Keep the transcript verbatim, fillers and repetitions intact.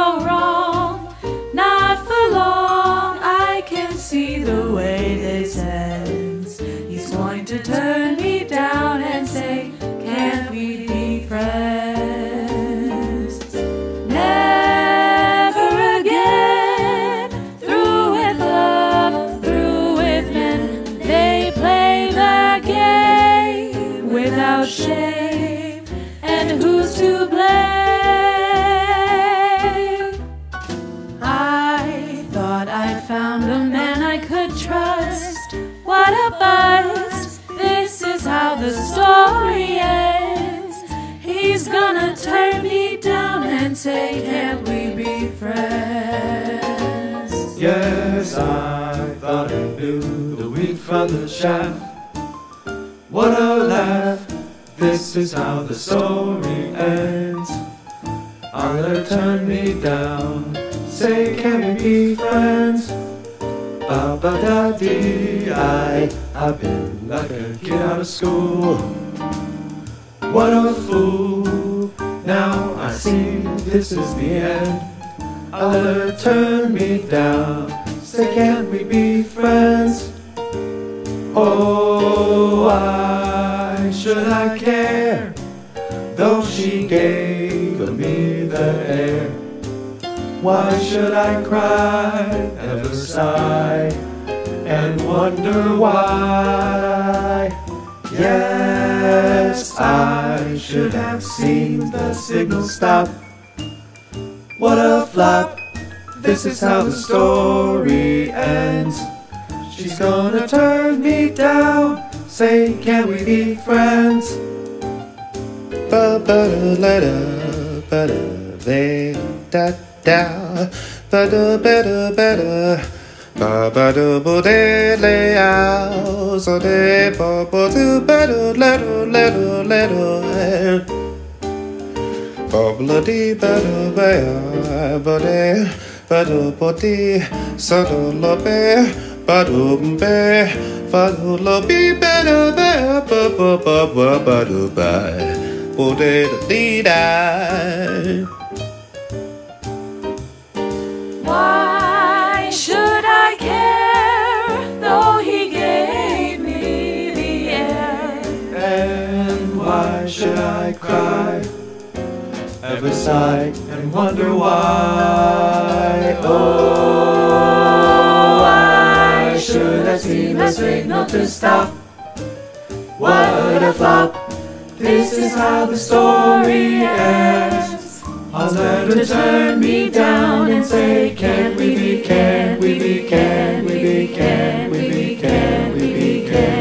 go wrong. Not for long, I can see the way this ends. He's going to turn me down and say, can't we be friends? Never again, through with love, through with men. They play the game without shame, and who's to blame? I thought I found a man I could trust. What a bust! This is how the story ends. He's gonna turn me down and say, can't we be friends? Yes, I thought I knew the wheat from the chaff. What a laugh! This is how the story ends. I'll let her turn me down, say, can we be friends? Ba-ba-da-dee, I, I've been like a kid out of school. What a fool, now I see this is the end. I'll let her turn me down, say, can't we be friends? Oh, why should I care, though she gave me the air? Why should I cry, ever sigh, and wonder why? Yes, I should have seen the signal stop. What a flop, this is how the story ends. She's gonna turn me down, say, can we be friends? Ba-ba-da-la-da, da ba-da better better ba ba do bo de lay out so de bo bo do better little little little bo bla di better better ba de ba do bo di so do lo be ba do be ba do lo be better better ba ba ba ba ba do ba bo de di da. Why should I care, though he gave me the air? And why should I cry, ever sigh, and wonder why? Oh, why should I see my signal to stop? What a flop, this is how the story ends. I'll let her turn me down and say, can't we be, can't we be, can't we be, can't we be, can't we be, can't